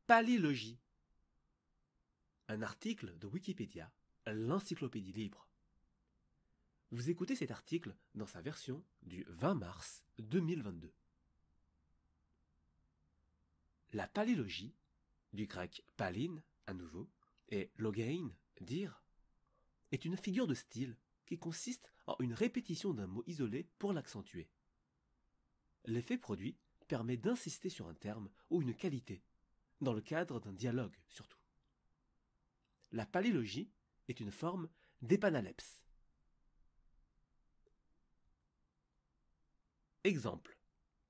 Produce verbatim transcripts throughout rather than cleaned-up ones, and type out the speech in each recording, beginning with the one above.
palylogie. Un article de Wikipédia, l'encyclopédie libre. Vous écoutez cet article dans sa version du vingt mars deux mille vingt-deux. La palylogie, du grec palin, à nouveau, et logein, dire, est une figure de style qui consiste en une répétition d'un mot isolé pour l'accentuer. L'effet produit permet d'insister sur un terme ou une qualité, dans le cadre d'un dialogue surtout. La palylogie est une forme d'épanalepse. Exemple.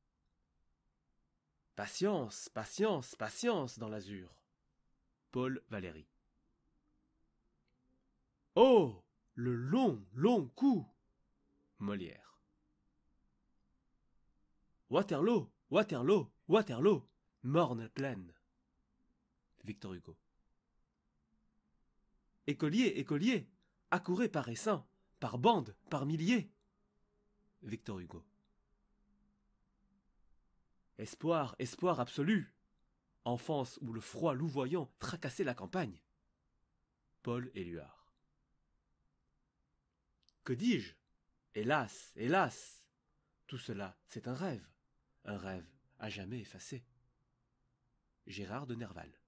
Patience, patience, patience dans l'azur. Paul Valéry. Oh, le long, long coup. Molière. Waterloo, Waterloo, Waterloo, morne pleine. Victor Hugo. Écoliers, écoliers, accourez par essaims, par bandes, par milliers. Victor Hugo. Espoir, espoir absolu. Enfance où le froid louvoyant tracassait la campagne. Paul Éluard. Que dis-je? Hélas, hélas, tout cela, c'est un rêve, un rêve à jamais effacé. Gérard de Nerval.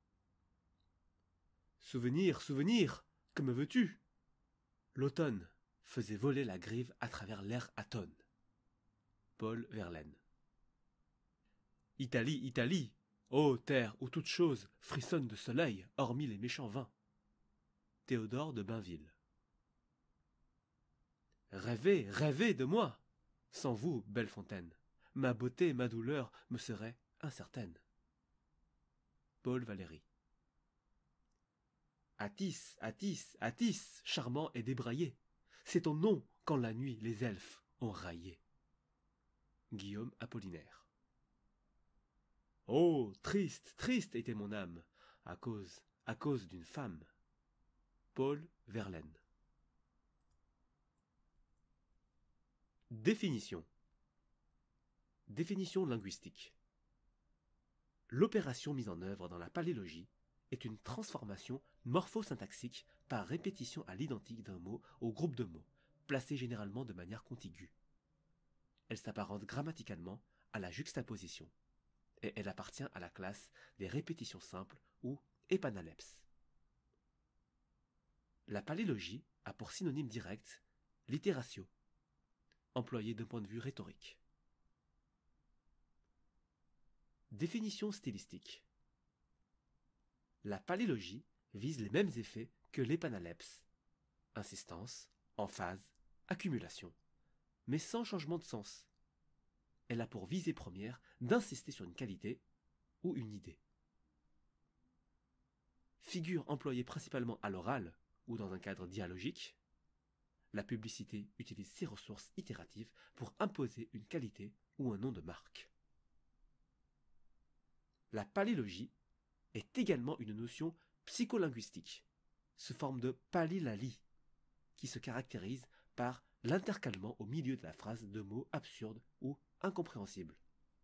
Souvenir, souvenir, que me veux-tu? L'automne faisait voler la grive à travers l'air atone. Paul Verlaine. Italie, Italie, ô terre où toute chose frissonne de soleil, hormis les méchants vins. Théodore de Bainville. Rêvez, rêvez de moi. Sans vous, belle fontaine, ma beauté, ma douleur me seraient incertaines. Paul Valéry. Attis, Attis, Attis, charmant et débraillé, c'est ton nom quand la nuit les elfes ont raillé. Guillaume Apollinaire. Oh, triste, triste était mon âme, à cause, à cause d'une femme. Paul Verlaine. Définition. Définition linguistique. L'opération mise en œuvre dans la palylogie est une transformation morphosyntaxique par répétition à l'identique d'un mot au groupe de mots, placé généralement de manière contiguë. Elle s'apparente grammaticalement à la juxtaposition, et elle appartient à la classe des répétitions simples ou épanalepses. La palylogie a pour synonyme direct l'itératio, employée d'un point de vue rhétorique. Définition stylistique. La palylogie vise les mêmes effets que l'épanalepse, insistance, emphase, accumulation, mais sans changement de sens. Elle a pour visée première d'insister sur une qualité ou une idée. Figure employée principalement à l'oral ou dans un cadre dialogique, la publicité utilise ses ressources itératives pour imposer une qualité ou un nom de marque. La palylogie est également une notion psycholinguistique, sous forme de palylalie, qui se caractérise par l'intercalement au milieu de la phrase de mots absurdes ou incompréhensibles.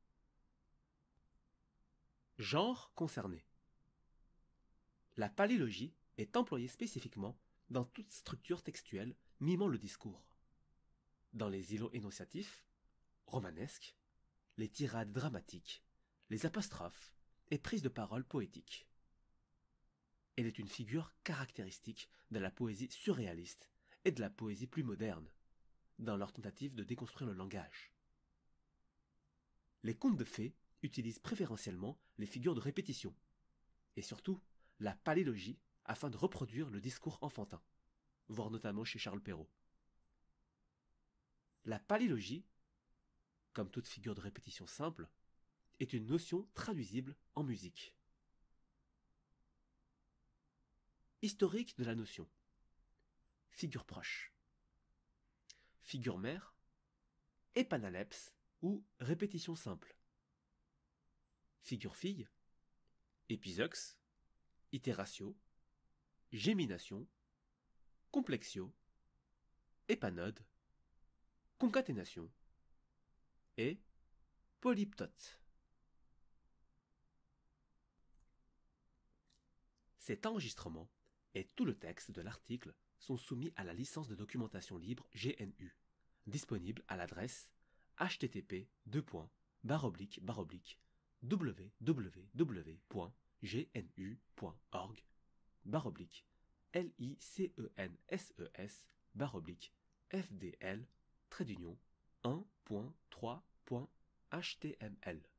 Genre concerné. La palylogie est employée spécifiquement dans toute structure textuelle mimant le discours. Dans les îlots énonciatifs, romanesques, les tirades dramatiques, les apostrophes et prises de parole poétiques. Elle est une figure caractéristique de la poésie surréaliste et de la poésie plus moderne, dans leur tentative de déconstruire le langage. Les contes de fées utilisent préférentiellement les figures de répétition, et surtout la palylogie afin de reproduire le discours enfantin, voire notamment chez Charles Perrault. La palylogie, comme toute figure de répétition simple, est une notion traduisible en musique. Historique de la notion. Figure proche. Figure mère, épanalepse ou répétition simple. Figure fille, épizeuxe, itératio, gémination, complexio, épanode, concaténation et polyptote. Cet enregistrement et tout le texte de l'article sont soumis à la licence de documentation libre G N U, disponible à l'adresse h t t p deux points barre oblique barre oblique w w w point g n u point org barre oblique L I C E N S E S barre oblique F D L trait d'union un point trois point H T M L.